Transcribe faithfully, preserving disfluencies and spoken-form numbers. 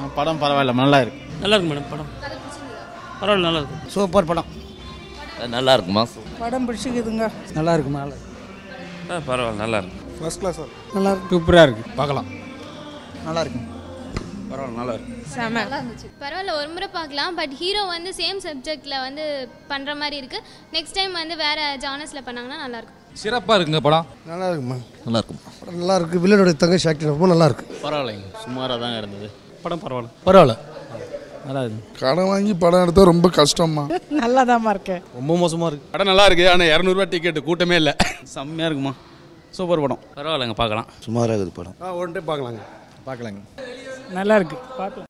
படம் பரவாயில்ல, நல்லா இருக்கு. நல்லா இருக்கு மேடம் படம். பரவாயில்ல, நல்லா இருக்கு. சூப்பர் படம். நல்லா இருக்குமா? படம் பிடிச்சிக்குதுங்க. நல்லா இருக்குமா? பரவாயில்ல, நல்லா இருக்கு. First class. நல்லா இருக்கு. சூப்பராக இருக்கு. பார்க்கலாம். நல்லா இருக்கு. பரவாயில்ல, நல்லா இருக்கு. செம. நல்லா இருந்துச்சு. பரவாயில்ல, ஒரு முறை பார்க்கலாம். பட் ஹீரோ வந்து சேம் சப்ஜெக்டில் வந்து பண்ணுற மாதிரி இருக்குது. நெக்ஸ்ட் டைம் வந்து வேறு ஜானர்ஸில் பண்ணாங்கன்னா நல்லாயிருக்கும். சிறப்பாக இருக்குங்க படம். நல்லா இருக்குமா? நல்லா இருக்கும். படம் நல்லா இருக்கு. வில்லனுடைய தங்கச்சி ஆக்டிங் ரொம்ப நல்லா இருக்கு. பரவாயில்லைங்க, சுமாராக தாங்க இருந்தது. படம் பரவாயில்ல. பரவாயில்ல, நல்லா இருக்கு. கடன் வாங்கி படம் எடுத்தா ரொம்ப கஷ்டமா. நல்லா தான் இருக்கேன். ரொம்ப மோசமாக இருக்கு. படம் நல்லா இருக்கு, ஆனால் இரநூறுவா டிக்கெட்டு கூட்டமே இல்லை. செம்மையாக இருக்குமா? சூப்பர் படம். பரவாயில்லைங்க, பார்க்கலாம். சுமாராக இருக்குது படம். ஆ ஒன் டைம் பார்க்கலாங்க. பார்க்கலாங்க. நல்லா இருக்கு. பார்க்கலாம்.